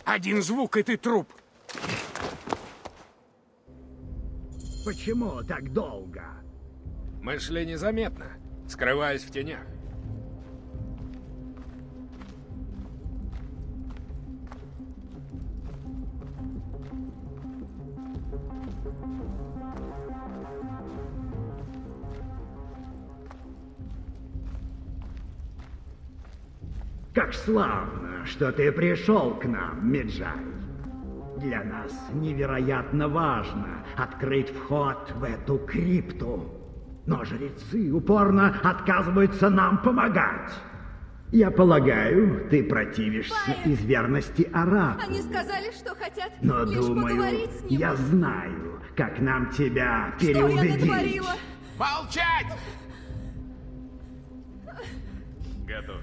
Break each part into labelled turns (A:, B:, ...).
A: Один звук, и ты труп.
B: Почему так долго?
A: Мы шли незаметно, скрываясь в тенях.
B: Как славно, что ты пришел к нам, Меджай. Для нас невероятно важно открыть вход в эту крипту. Но жрецы упорно отказываются нам помогать. Я полагаю, ты противишься из верности арабу.
C: Они сказали, что хотят
B: Но
C: лишь
B: думаю,
C: поговорить с ним.
B: я знаю, как нам тебя
C: Что я
B: переубедить.
C: натворила?
A: Молчать! Готов.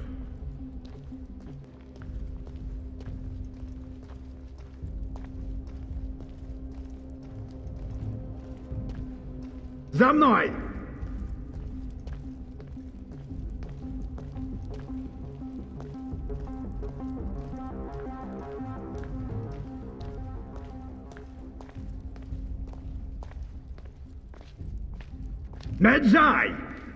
B: За мной! Меджай!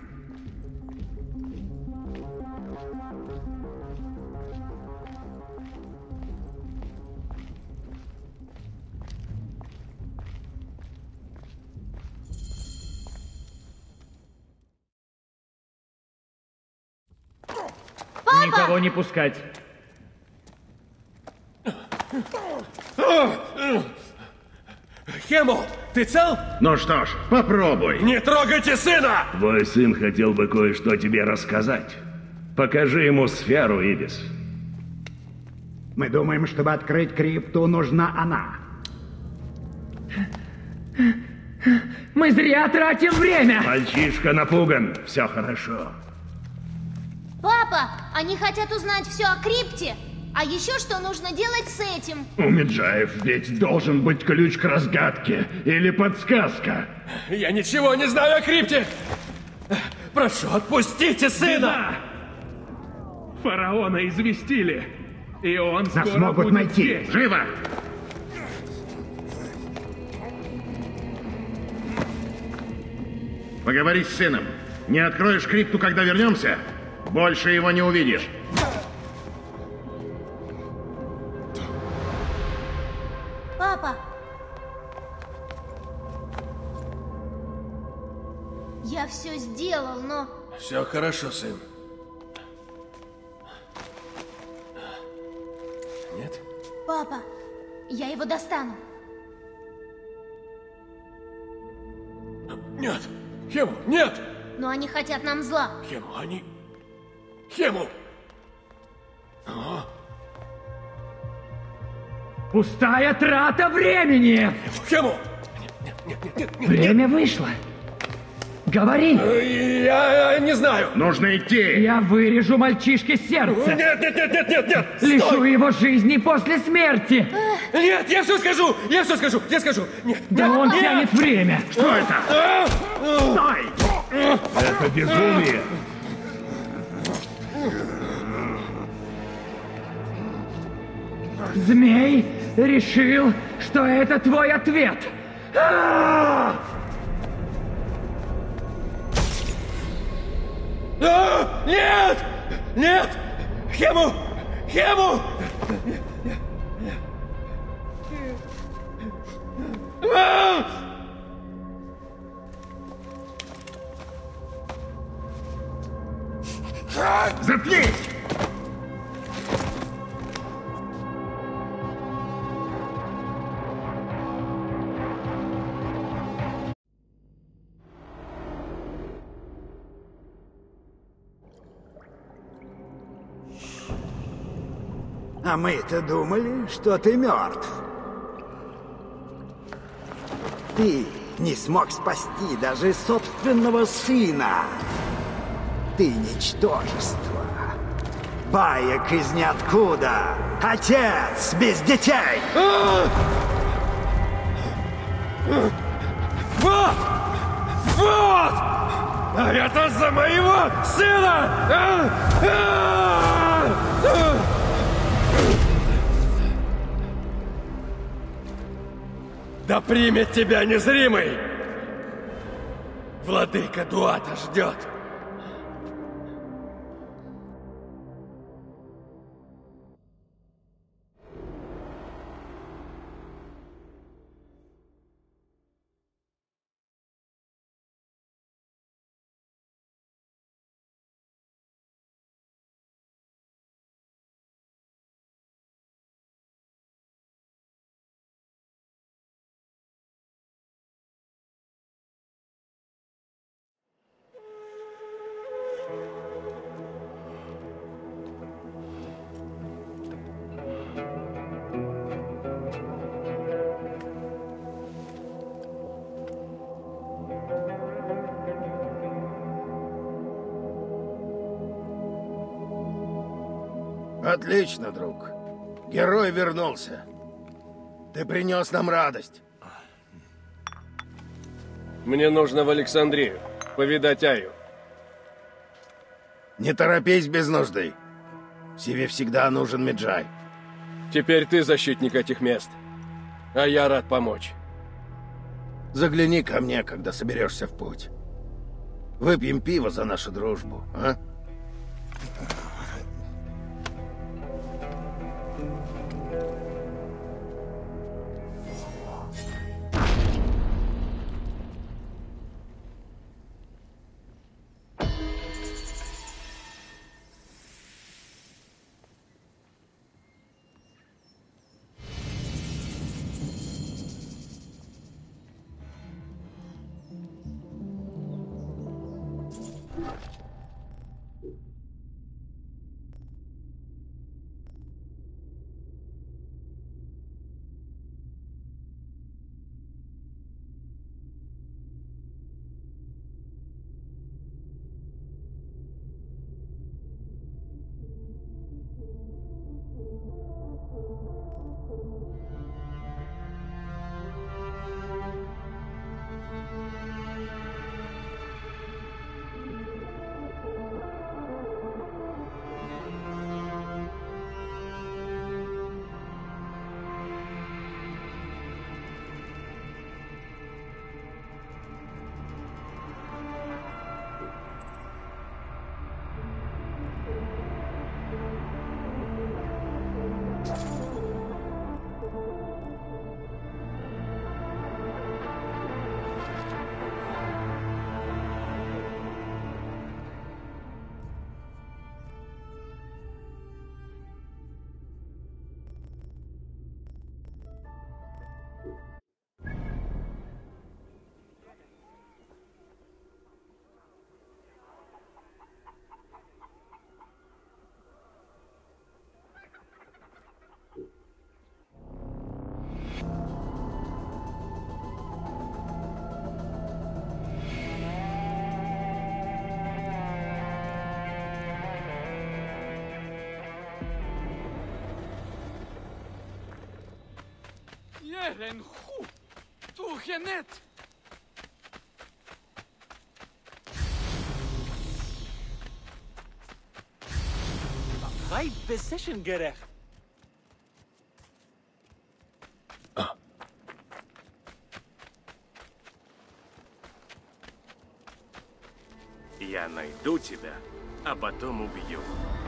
D: Никого не пускать.
E: Хему, ты цел?
F: Ну что ж, попробуй.
E: Не трогайте сына!
F: Твой сын хотел бы кое-что тебе рассказать. Покажи ему сферу, Ибис.
B: Мы думаем, чтобы открыть крипту, нужна она.
D: Мы зря тратим время!
F: Мальчишка напуган. Все хорошо.
G: Папа, они хотят узнать все о крипте. А еще что нужно делать с этим?
F: У Меджаев ведь должен быть ключ к разгадке или подсказка.
E: Я ничего не знаю о крипте! Прошу, отпустите сына!
D: Фараона известили. И он
B: Нас
D: скоро
B: могут
D: будет
B: найти.
D: здесь.
F: Живо! Поговори с сыном. Не откроешь крипту, когда вернемся, больше его не увидишь.
G: Папа! Я все сделал, но...
E: Все хорошо, сын. Нет?
G: Папа, я его достану.
E: Нет! Хему, нет!
G: Но они хотят нам зла.
E: Хему, они... Хему! О,
D: Пустая трата времени!
E: Хему!
D: Время вышло. Говори!
E: Я не знаю!
F: Нужно идти!
D: Я вырежу мальчишке сердце!
E: Нет, нет, нет, нет, нет, нет!
D: Лишу
E: Стой!
D: его жизни после смерти!
E: Нет, я все скажу! Я все скажу! Я скажу! Нет!
D: Да он тянет время!
F: Что это?
B: Стой!
F: Это безумие!
D: Змей решил, что это твой ответ!
E: Нет! Нет! Хему! Хему!
F: Заткнись!
B: А мы-то думали, что ты мертв. Ты не смог спасти даже собственного сына. Ты ничтожество. Баек из ниоткуда. Отец без детей.
E: Вот! Вот! А это за моего сына! Да примет тебя незримый! Владыка Дуата ждет!
C: Отлично, друг. Герой вернулся. Ты принес нам радость.
E: Мне нужно в Александрию, повидать Аю.
C: Не торопись без нужды. Сиве всегда нужен Меджай.
E: Теперь ты защитник этих мест, а я рад помочь.
C: Загляни ко мне, когда соберешься в путь. Выпьем пиво за нашу дружбу, а?
D: Renhu, du genet. Wij besessen gerecht.
F: Я найду тебя, а потом убью.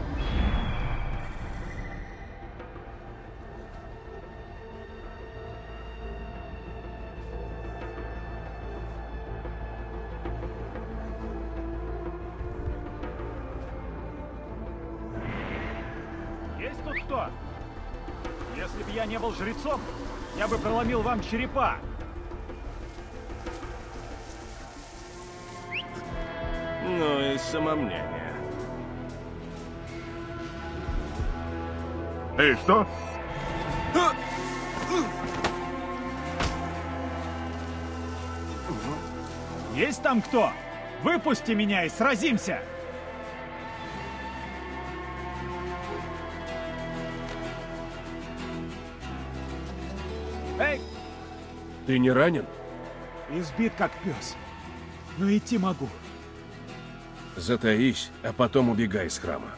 H: Есть тут кто? Если бы я не был жрецом, я бы проломил вам черепа.
F: Ну и самомнение.
I: Эй, что?
H: Есть там кто? Выпусти меня и сразимся! Эй!
E: Ты не ранен?
H: Избит как пес. Но идти могу.
E: Затаись, а потом убегай из храма.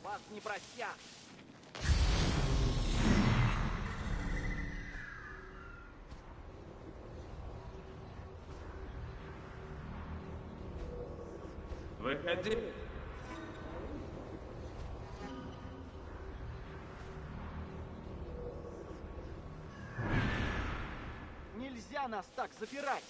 I: Вас не простят.
E: Выходи.
I: Нельзя нас так запирать.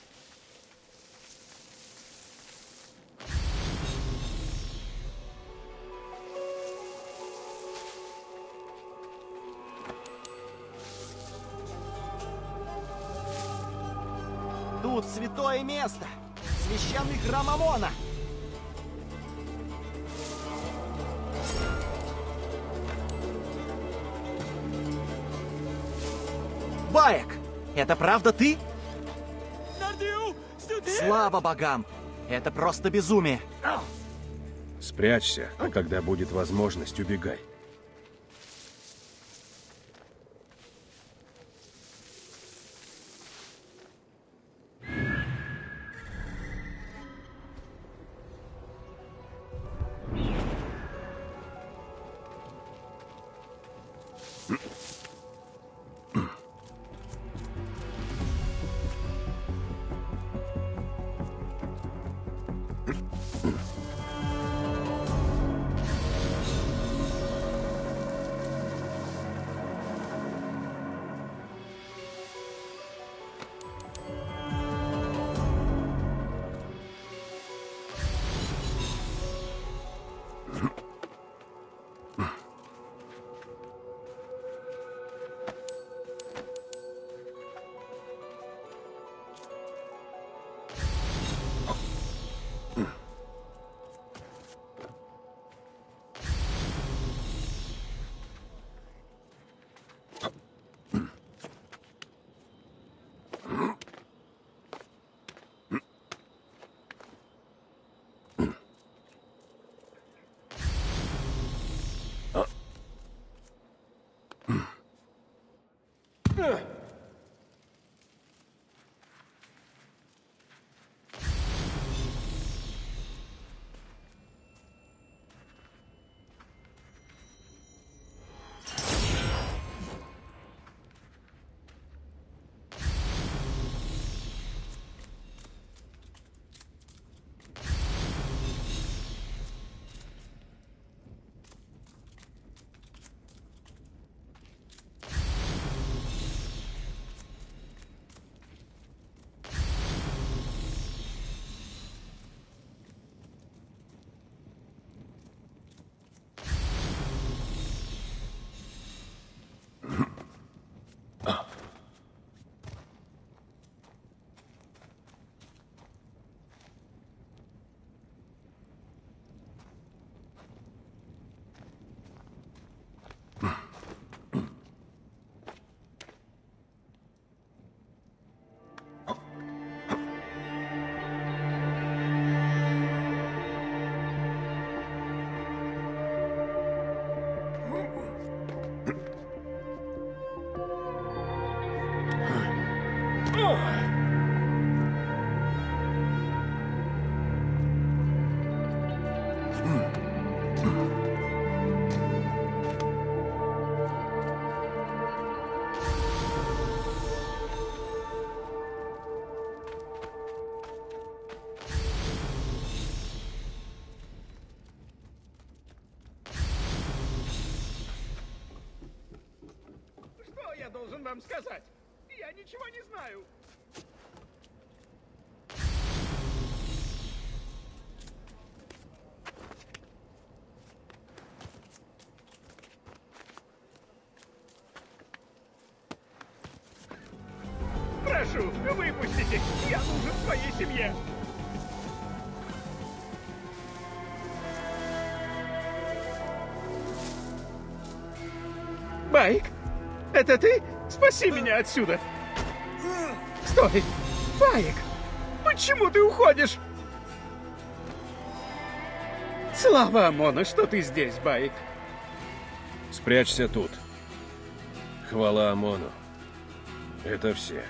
I: Тут святое место. Священный храм Амона. Баек, это правда ты? Слава богам! Это просто безумие.
J: Спрячься, а когда будет возможность, убегай.
A: Должен вам сказать. Я ничего не знаю. Прошу, выпустите. Я нужен своей семье. Байк, это ты? Спаси меня отсюда! Стой! Байк! Почему ты уходишь? Слава Амона, что ты здесь, Байк.
J: Спрячься тут. Хвала Амону. Это все.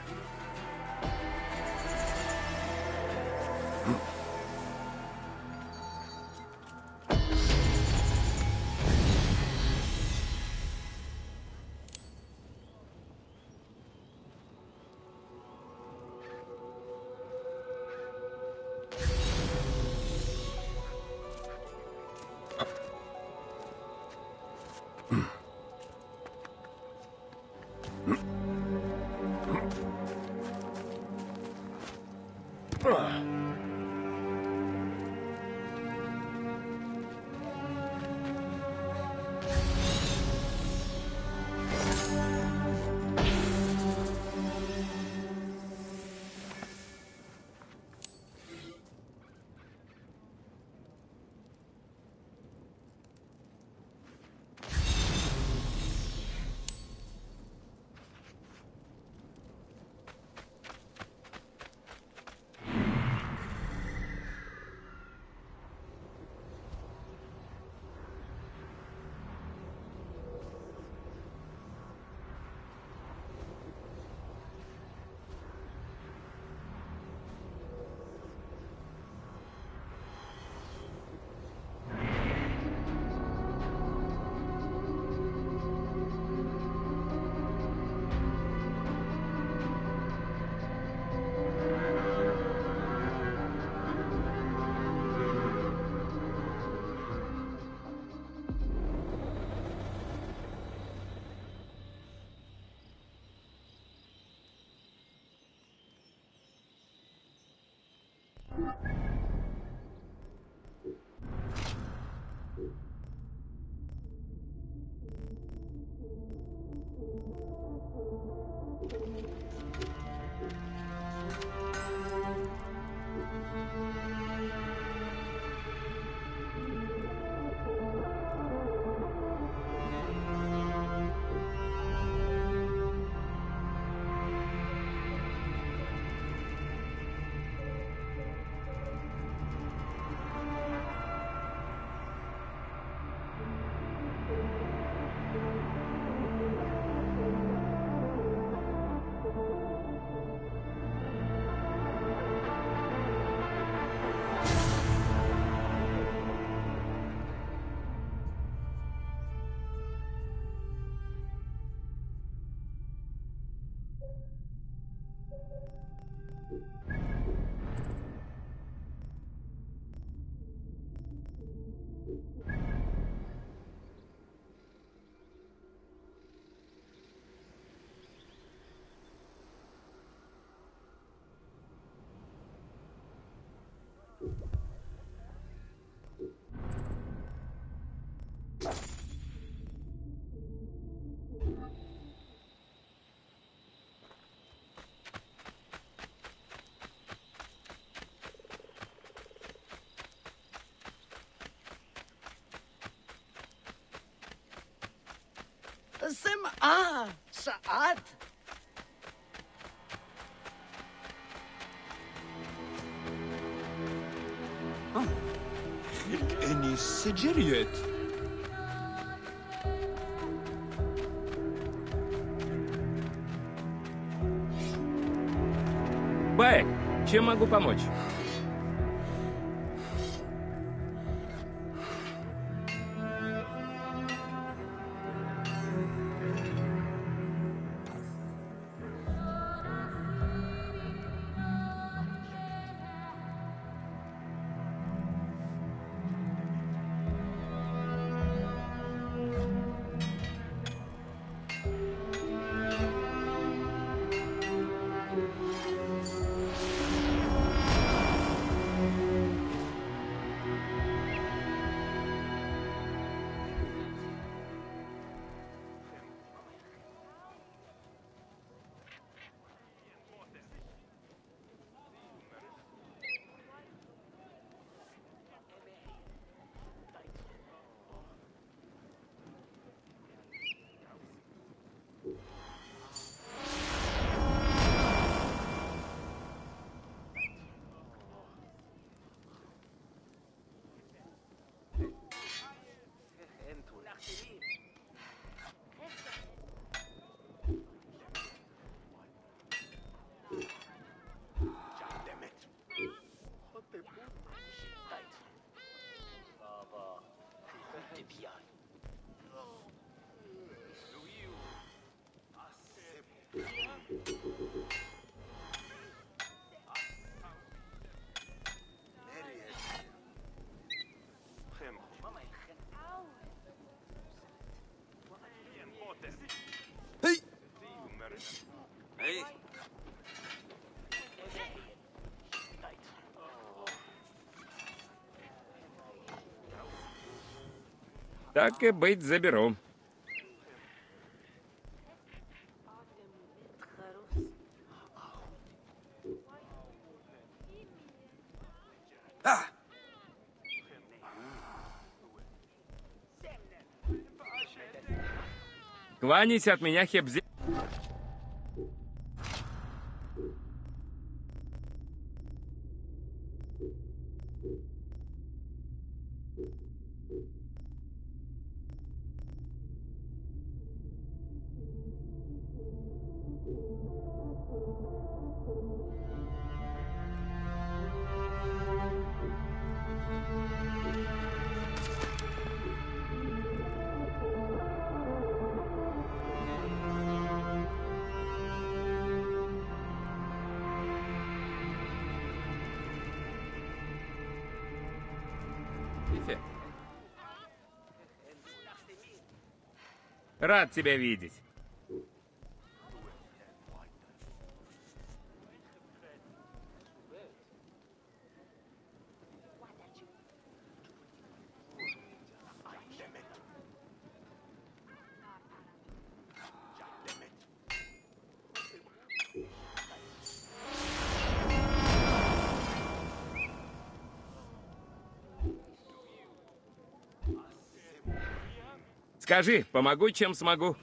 I: سمعة ساعات
E: إني سجريت.
K: Бай, чем могу помочь? Так и быть, заберу. Кланяйся от меня, Хебзи. Рад тебя видеть. Скажи, помогу, чем смогу.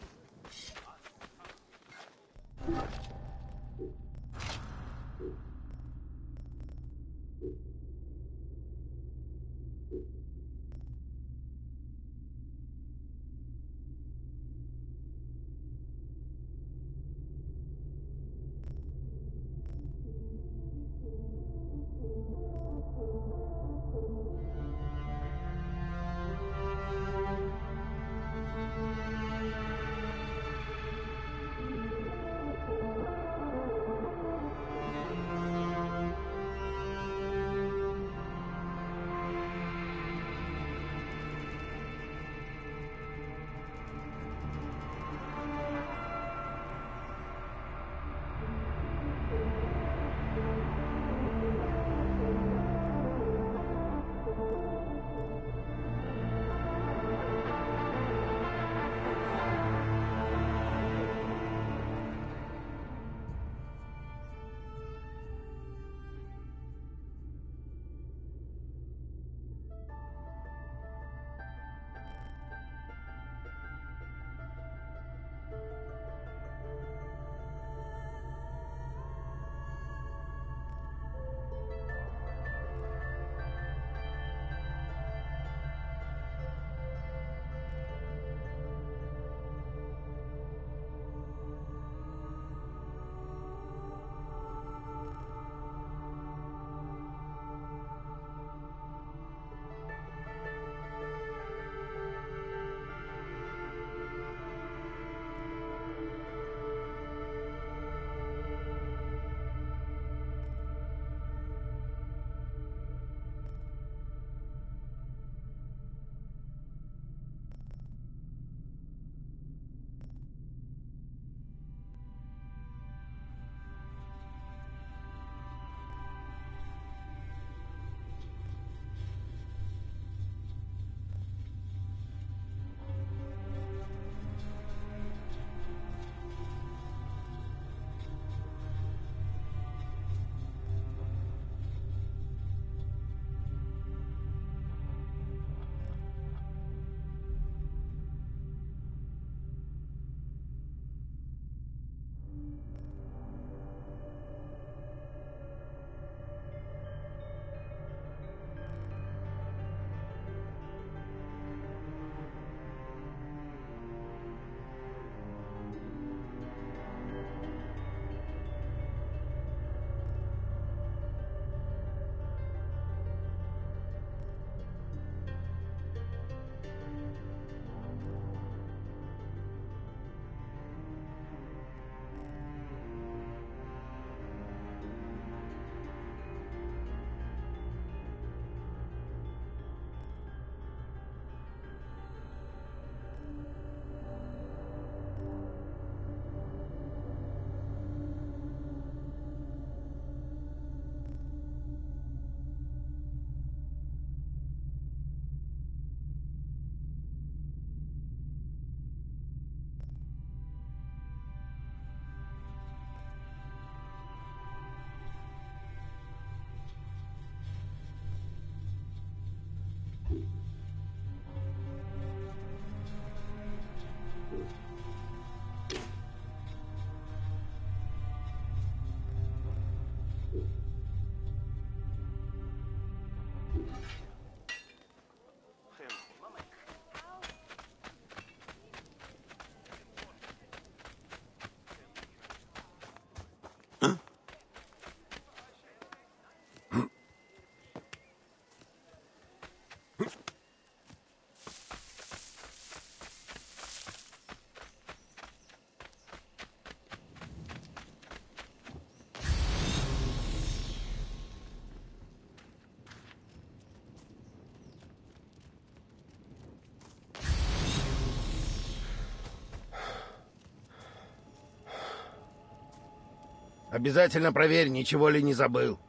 C: Обязательно проверь, ничего ли не забыл.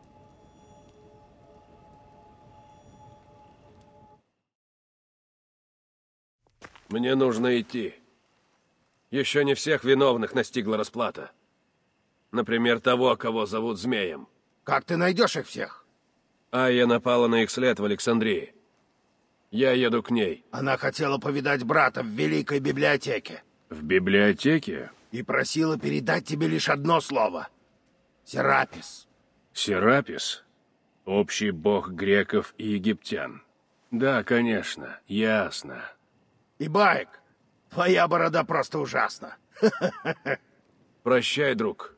J: Мне нужно идти. Еще не всех виновных настигла расплата. Например, того, кого зовут Змеем.
C: Как ты найдешь их всех?
J: Айя напала на их след в Александрии. Я еду к ней.
C: Она хотела повидать брата в Великой библиотеке.
J: В библиотеке?
C: И просила передать тебе лишь одно слово. Серапис.
J: Серапис? Общий бог греков и египтян. Да, конечно, ясно.
C: И Баек, твоя борода просто ужасна.
J: Прощай, друг.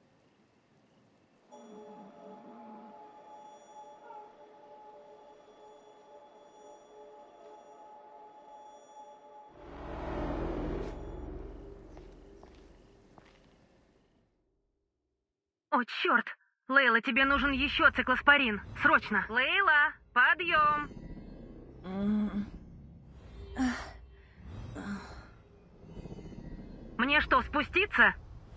L: О, черт! Лейла, тебе нужен еще циклоспорин. Срочно! Лейла, подъем! Мне что, спуститься?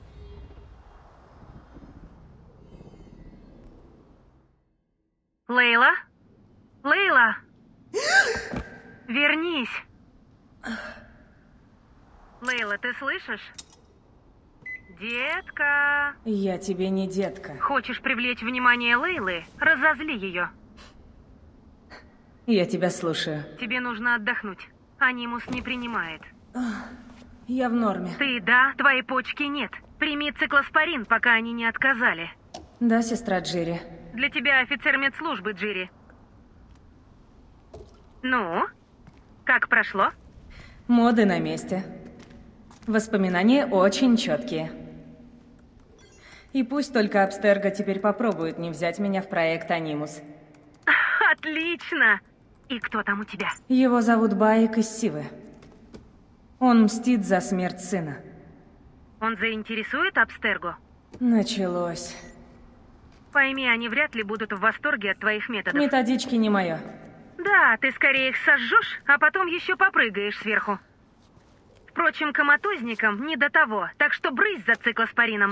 L: Лейла? Лейла! Вернись! Лейла, ты слышишь? Детка!
M: Я тебе не детка.
L: Хочешь привлечь внимание Лейлы? Разозли ее.
M: Я тебя слушаю.
L: Тебе нужно отдохнуть. Анимус не принимает.
M: Я в норме.
L: Ты да, твои почки нет. Прими циклоспорин, пока они не отказали.
M: Да, сестра Джири.
L: Для тебя офицер медслужбы, Джири. Ну, как прошло?
M: Моды на месте. Воспоминания очень четкие. И пусть только Абстерго теперь попробует не взять меня в проект Анимус.
L: Отлично! И кто там у тебя?
M: Его зовут Баек из Сивы. Он мстит за смерть сына.
L: Он заинтересует Абстерго?
M: Началось.
L: Пойми, они вряд ли будут в восторге от твоих методов.
M: Методички не мое.
L: Да, ты скорее их сожжешь, а потом еще попрыгаешь сверху. Впрочем, коматозникам не до того, так что брысь за циклоспорином.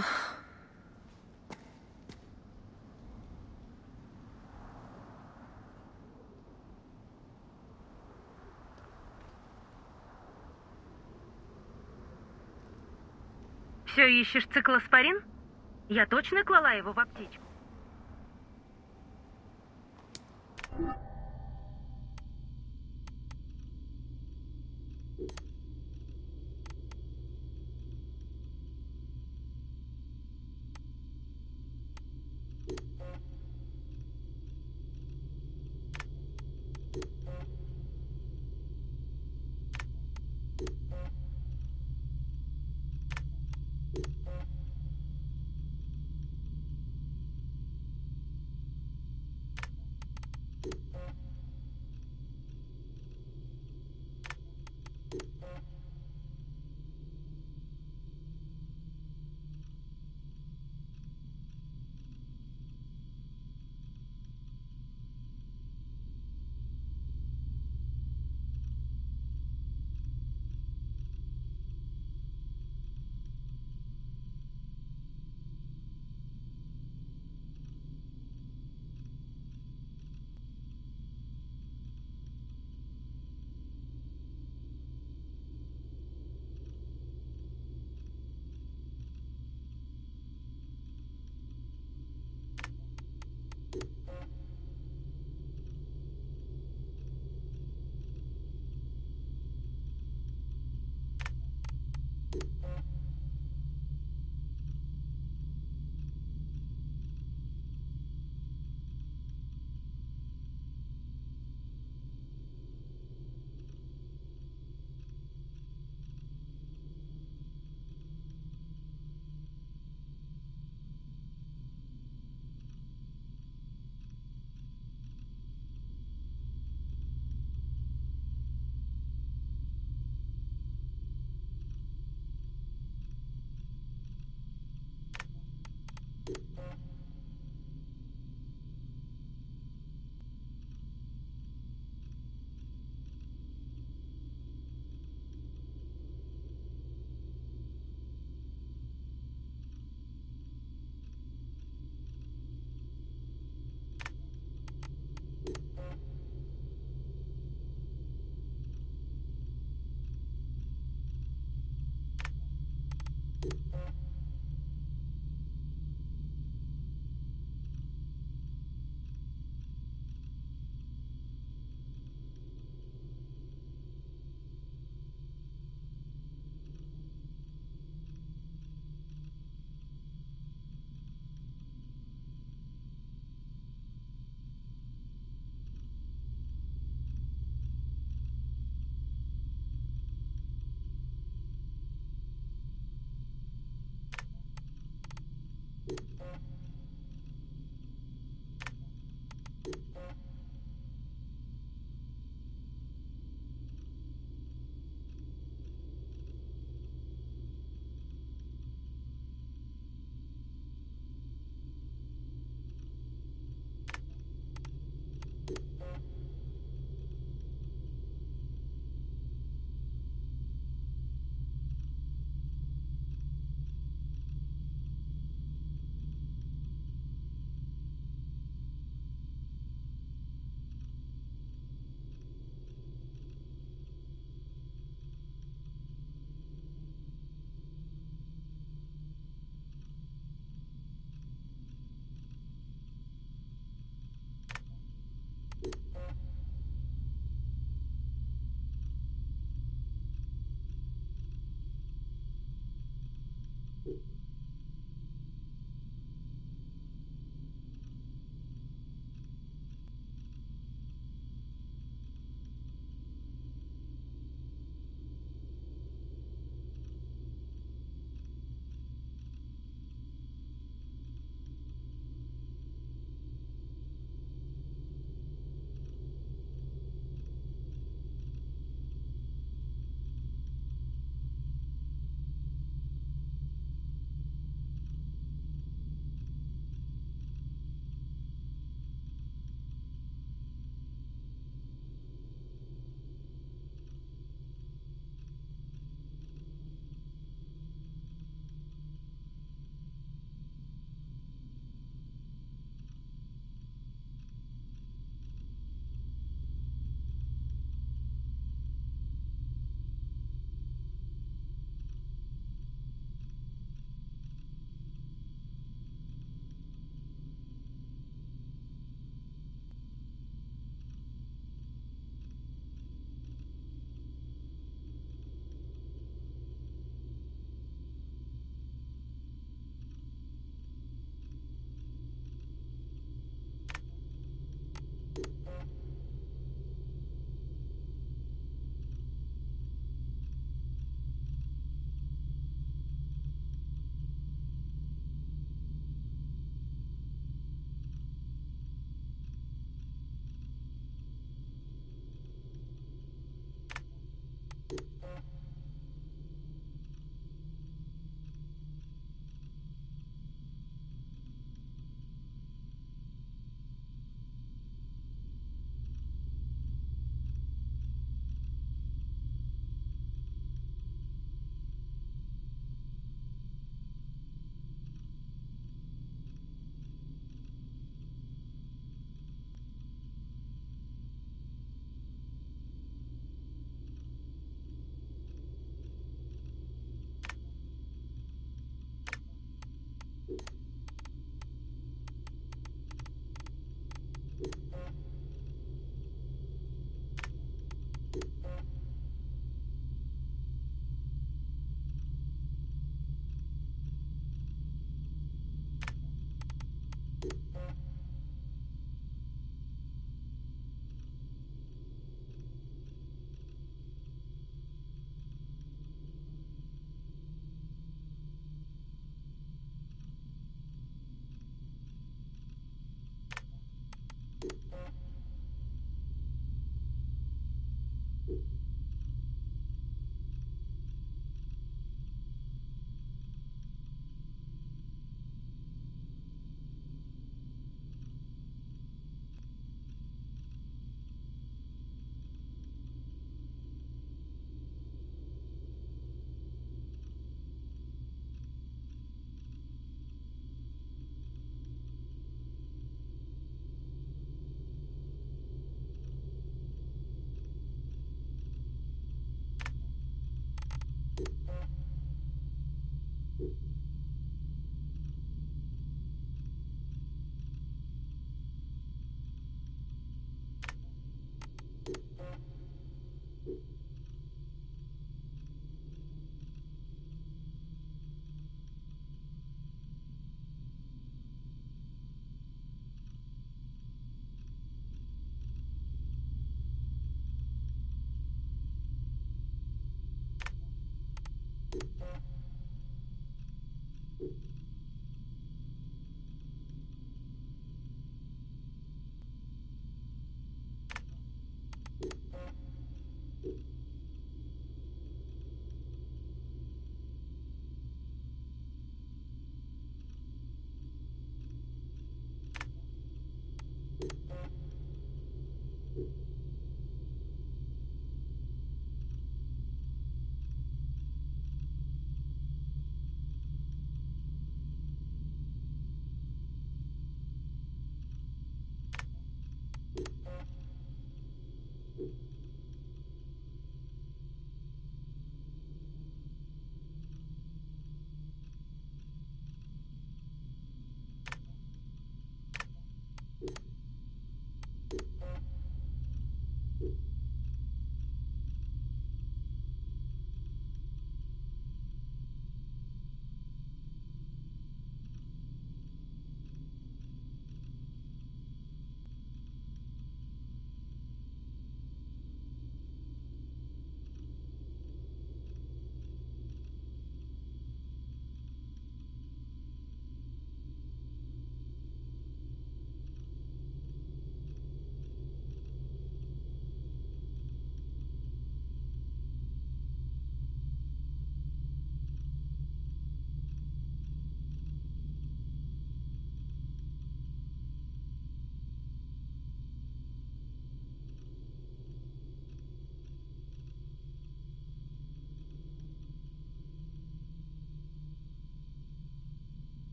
L: Все ищешь циклоспорин? Я точно клала его в аптечку?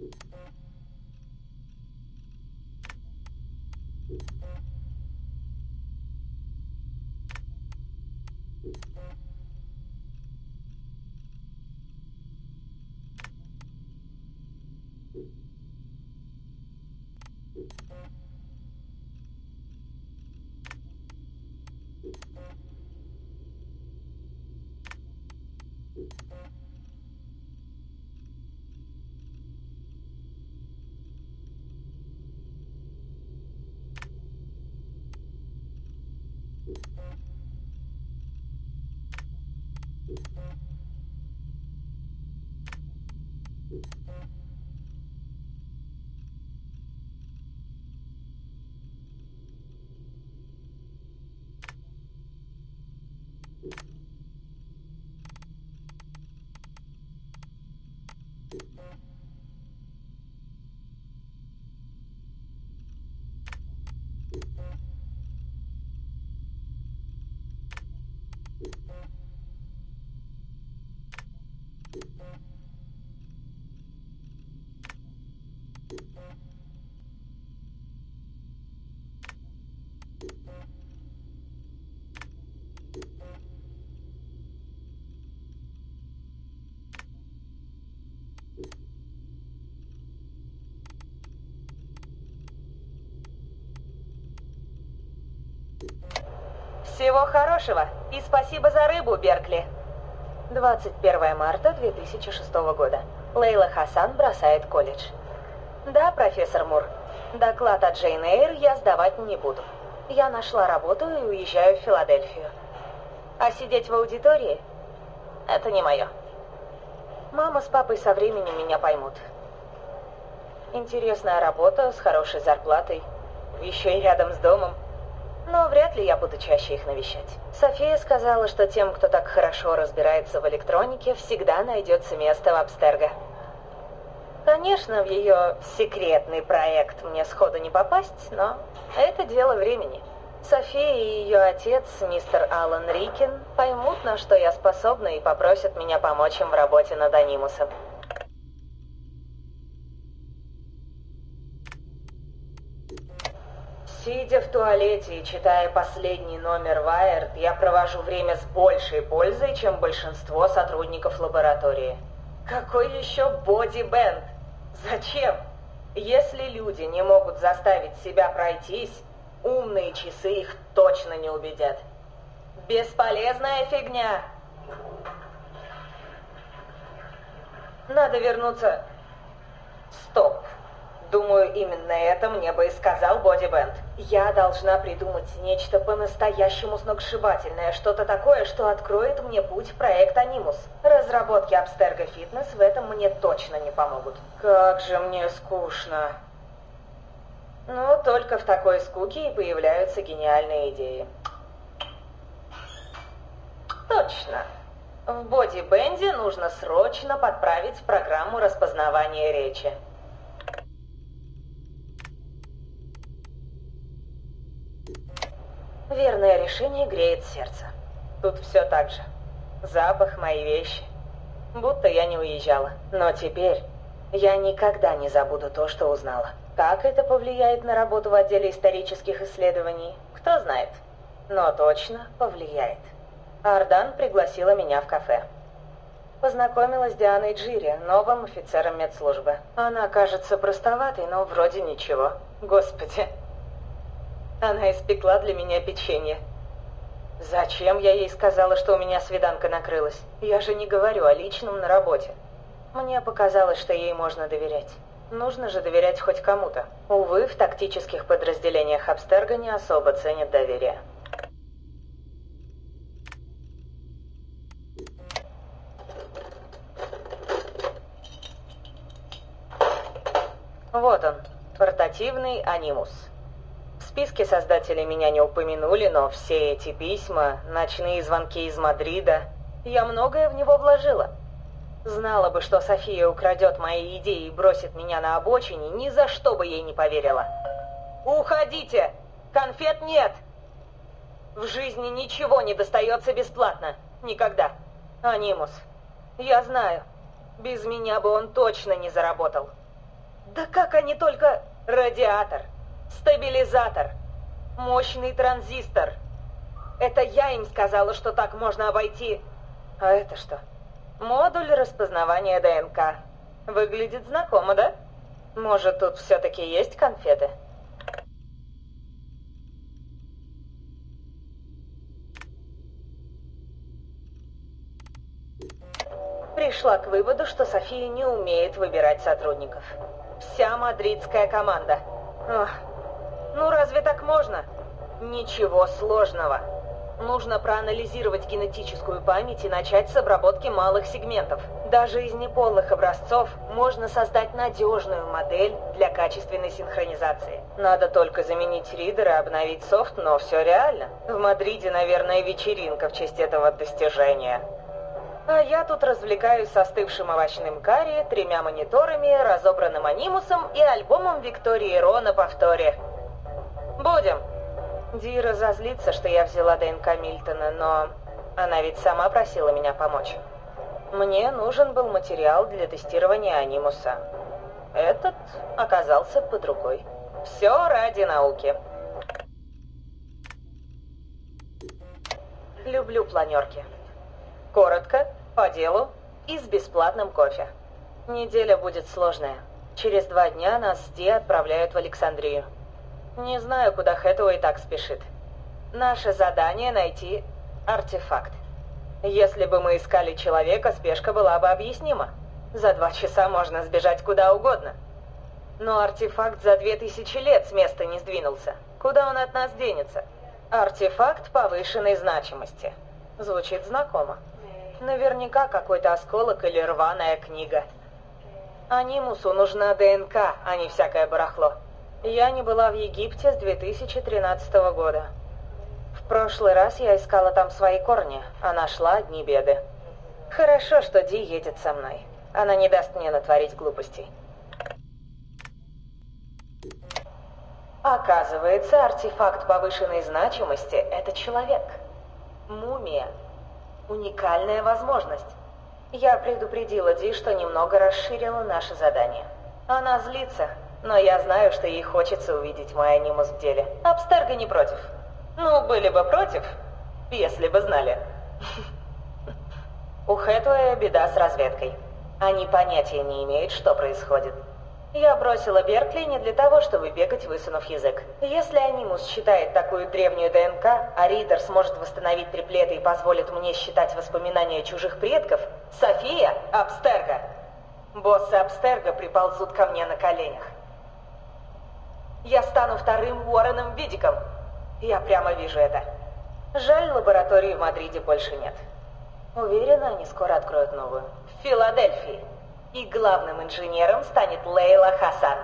M: Всего хорошего и спасибо за рыбу, Беркли. 21 марта 2006 года. Лейла Хасан бросает колледж. Да, профессор Мур, доклад от Джейн Эйр я сдавать не буду. Я нашла работу и уезжаю в Филадельфию. А сидеть в аудитории – это не мое. Мама с папой со временем меня поймут. Интересная работа с хорошей зарплатой, еще и рядом с домом. Но вряд ли я буду чаще их навещать. София сказала, что тем, кто так хорошо разбирается в электронике, всегда найдется место в Абстерго. Конечно, в ее секретный проект мне сходу не попасть, но это дело времени. София и ее отец, мистер Алан Рикин, поймут, на что я способна, и попросят меня помочь им в работе над Анимусом. Сидя в туалете и читая последний номер Wired, я провожу время с большей пользой, чем большинство сотрудников лаборатории. Какой еще боди-бенд? Зачем? Если люди не могут заставить себя пройтись, умные часы их точно не убедят. Бесполезная фигня. Надо вернуться... Стоп. Думаю, именно это мне бы и сказал бодибенд. Я должна придумать нечто по-настоящему сногсшибательное, что-то такое, что откроет мне путь в проект Анимус. Разработки Абстерго Фитнес в этом мне точно не помогут. Как же мне скучно. Но только в такой скуке и появляются гениальные идеи. Точно. В бодибенде нужно срочно подправить программу распознавания речи. Верное решение греет сердце. Тут все так же. Запах, мои вещи. Будто я не уезжала. Но теперь я никогда не забуду то, что узнала. Как это повлияет на работу в отделе исторических исследований, кто знает. Но точно повлияет. Ардан пригласила меня в кафе. Познакомилась с Дианой Джири, новым офицером медслужбы. Она кажется простоватой, но вроде ничего. Господи. Она испекла для меня печенье. Зачем я ей сказала, что у меня свиданка накрылась? Я же не говорю о личном на работе. Мне показалось, что ей можно доверять. Нужно же доверять хоть кому-то. Увы, в тактических подразделениях Абстерго не особо ценят доверие. Вот он, портативный Анимус. В списке создателей меня не упомянули, но все эти письма, ночные звонки из Мадрида, я многое в него вложила. Знала бы, что София украдет мои идеи и бросит меня на обочине, ни за что бы ей не поверила. Уходите! Конфет нет! В жизни ничего не достается бесплатно. Никогда. Анимус. Я знаю. Без меня бы он точно не заработал. Да как они только... Радиатор, стабилизатор, мощный транзистор. Это я им сказала, что так можно обойти. А это что? Модуль распознавания ДНК. Выглядит знакомо, да? Может, тут все-таки есть конфеты? Пришла к выводу, что София не умеет выбирать сотрудников. Вся мадридская команда. Ох, ну разве так можно? Ничего сложного. Нужно проанализировать генетическую память и начать с обработки малых сегментов. Даже из неполных образцов можно создать надежную модель для качественной синхронизации. Надо только заменить ридер и обновить софт, но все реально. В Мадриде, наверное, вечеринка в честь этого достижения. А я тут развлекаюсь с остывшим овощным карри, 3 мониторами, разобранным анимусом и альбомом Виктории Ро на повторе. Будем. Ди разозлится, что я взяла ДНК Мильтона, но она ведь сама просила меня помочь. Мне нужен был материал для тестирования анимуса. Этот оказался под рукой. Все ради науки. Люблю планерки. Коротко, по делу и с бесплатным кофе. Неделя будет сложная. Через 2 дня нас с Ди отправляют в Александрию. Не знаю, куда Хэтэуэй так спешит. Наше задание — найти артефакт. Если бы мы искали человека, спешка была бы объяснима. За 2 часа можно сбежать куда угодно. Но артефакт за 2000 лет с места не сдвинулся. Куда он от нас денется? Артефакт повышенной значимости. Звучит знакомо. Наверняка какой-то осколок или рваная книга. Анимусу нужна ДНК, а не всякое барахло. Я не была в Египте с 2013 года. В прошлый раз я искала там свои корни, а нашла одни беды. Хорошо, что Ди едет со мной. Она не даст мне натворить глупостей. Оказывается, артефакт повышенной значимости — это человек. Мумия. Уникальная возможность. Я предупредила Ди, что немного расширила наше задание. Она злится, но я знаю, что ей хочется увидеть мой анимус в деле. Абстерго не против. Ну, были бы против, если бы знали. У Хэтэуэя беда с разведкой. Они понятия не имеют, что происходит. Я бросила Беркли не для того, чтобы бегать, высунув язык. Если анимус считает такую древнюю ДНК, а ридер сможет восстановить триплеты и позволит мне считать воспоминания чужих предков, София — Абстерго. Боссы Абстерго приползут ко мне на коленях. Я стану 2-м Уорреном Видиком. Я прямо вижу это. Жаль, лаборатории в Мадриде больше нет. Уверена, они скоро откроют новую. В Филадельфии. И главным инженером станет Лейла Хасан.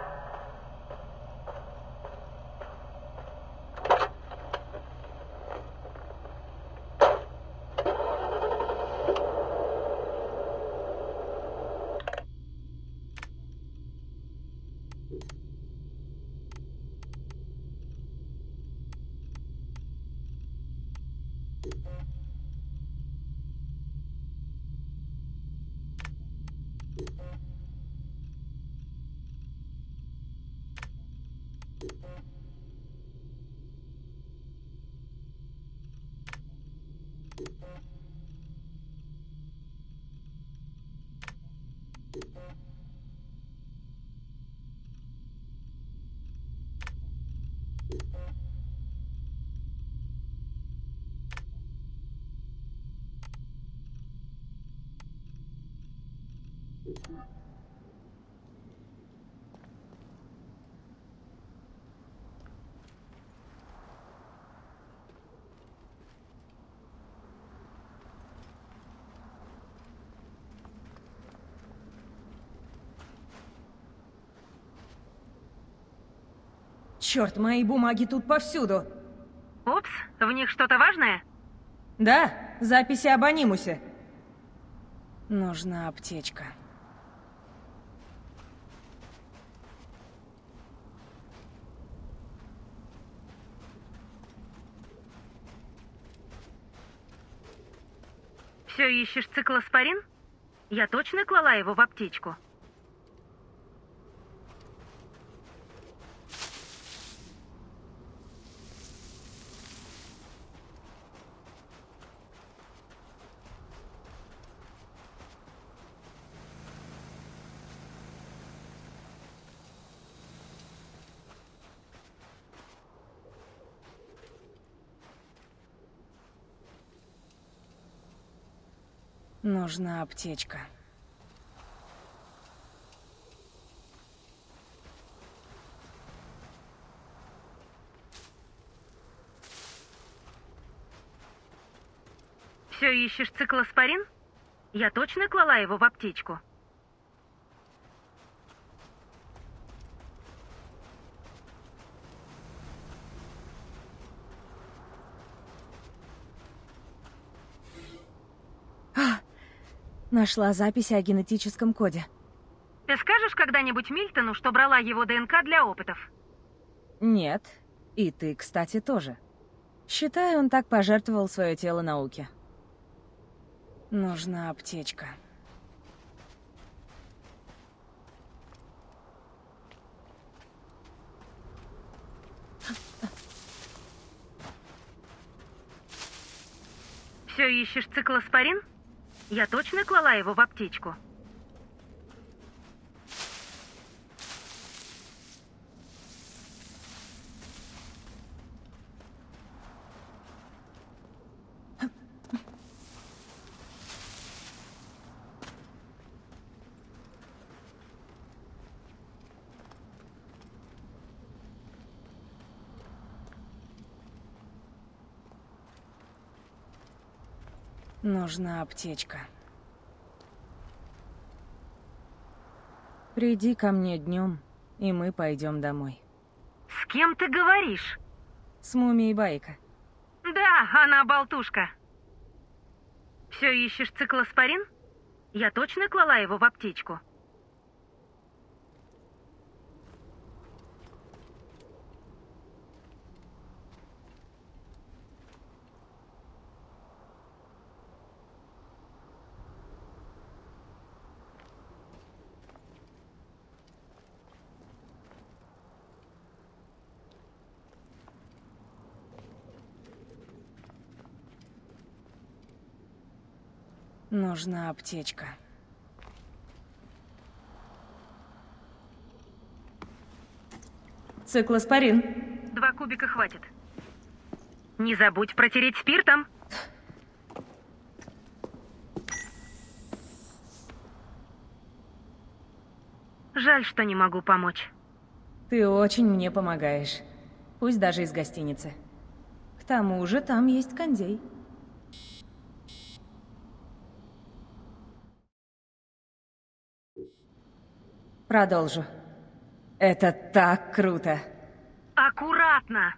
L: Черт, мои бумаги тут повсюду. Упс, в них что-то важное?
N: Да, записи об анимусе. Нужна аптечка.
L: Все ищешь циклоспорин? Я точно клала его в аптечку?
N: Нужна аптечка.
L: Все ищешь циклоспорин? Я точно клала его в аптечку?
N: Нашла записи о генетическом коде.
L: Ты скажешь когда-нибудь Мильтону, что брала его ДНК для опытов?
N: Нет. И ты, кстати, тоже. Считаю, он так пожертвовал свое тело науке. Нужна аптечка.
L: Все ищешь циклоспорин? Я точно клала его в аптечку?
N: Нужна аптечка. Приди ко мне днем, и мы пойдем домой.
L: С кем ты говоришь?
N: С мумией Байка.
L: Да, она болтушка. Все ищешь циклоспорин? Я точно клала его в аптечку?
N: Нужна аптечка. Циклоспорин.
L: 2 кубика хватит. Не забудь протереть спиртом. Жаль, что не могу помочь.
N: Ты очень мне помогаешь. Пусть даже из гостиницы. К тому же там есть кондей. Продолжу. Это так круто.
L: Аккуратно.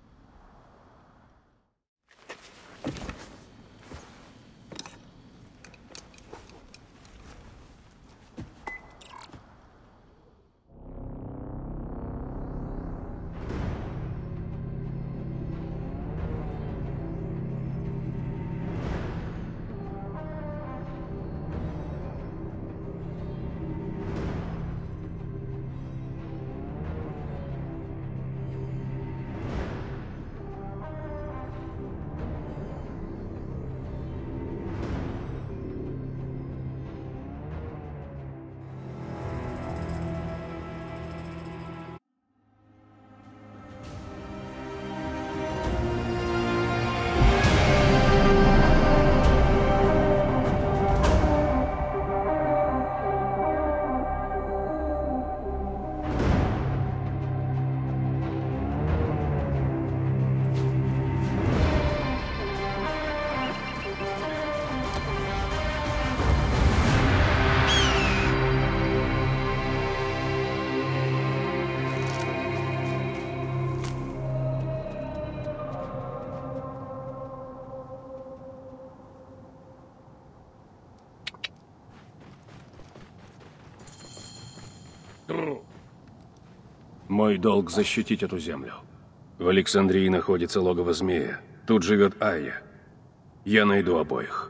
J: Мой долг защитить эту землю. В Александрии находится логово змея. Тут живет Айя. Я найду обоих.